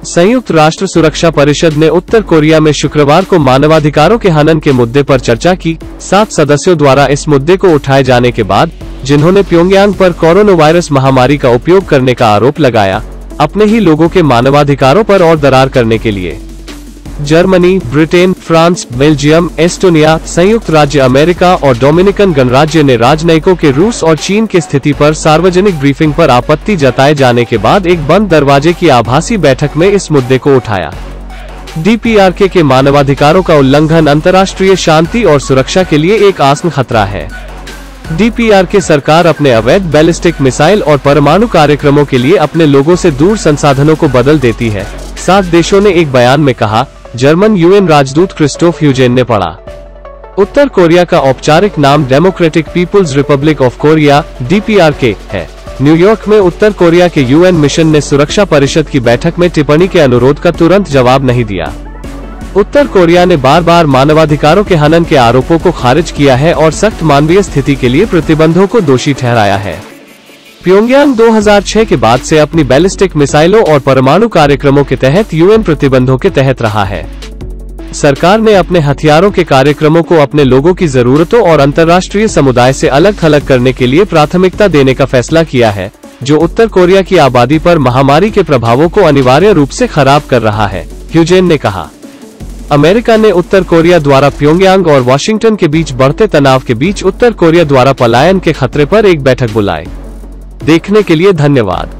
संयुक्त राष्ट्र सुरक्षा परिषद ने उत्तर कोरिया में शुक्रवार को मानवाधिकारों के हनन के मुद्दे पर चर्चा की। 7 सदस्यों द्वारा इस मुद्दे को उठाए जाने के बाद, जिन्होंने प्योंगयांग पर कोरोना वायरस महामारी का उपयोग करने का आरोप लगाया, अपने ही लोगों के मानवाधिकारों पर और दरार करने के लिए Germany, Britain, France, Belgium, Estonia, संयुक्त राज्य अमेरिका और डोमिनिकन गणराज्य ने राजनयिकों के रूस और चीन की स्थिति पर सार्वजनिक ब्रीफिंग पर आपत्ति जताए जाने के बाद एक बंद दरवाजे की आभासी बैठक में इस मुद्दे को उठाया। DPRK के मानवाधिकारों का उल्लंघन अंतर्राष्ट्रीय शांति और सुरक्षा के लिए एक आसन खतरा है। DPRK सरकार अपने अवैध बैलिस्टिक मिसाइल और परमाणु कार्यक्रमों के लिए अपने लोगों से दूर संसाधनों को बदल देती है, 7 देशों ने एक बयान में कहा। जर्मन UN राजदूत क्रिस्टोफ ह्यूजेन ने पढ़ा। उत्तर कोरिया का औपचारिक नाम democratic people's republic of Korea DPRK है। न्यूयॉर्क में उत्तर कोरिया के UN मिशन ने सुरक्षा परिषद की बैठक में टिप्पणी के अनुरोध का तुरंत जवाब नहीं दिया। उत्तर कोरिया ने बार बार मानवाधिकारों के हनन के आरोपों को खारिज किया है और सख्त मानवीय स्थिति के लिए प्रतिबंधों को दोषी ठहराया है। प्योंगयांग 2006 के बाद से अपनी बैलिस्टिक मिसाइलों और परमाणु कार्यक्रमों के तहत UN प्रतिबंधों के तहत रहा है। सरकार ने अपने हथियारों के कार्यक्रमों को अपने लोगों की जरूरतों और अंतर्राष्ट्रीय समुदाय से अलग थलग करने के लिए प्राथमिकता देने का फैसला किया है, जो उत्तर कोरिया की आबादी पर महामारी के प्रभावों को अनिवार्य रूप से खराब कर रहा है, ह्यूजेन ने कहा। अमेरिका ने उत्तर कोरिया द्वारा प्योंगयांग और वॉशिंगटन के बीच बढ़ते तनाव के बीच उत्तर कोरिया द्वारा पलायन के खतरे पर एक बैठक बुलाई। देखने के लिए धन्यवाद।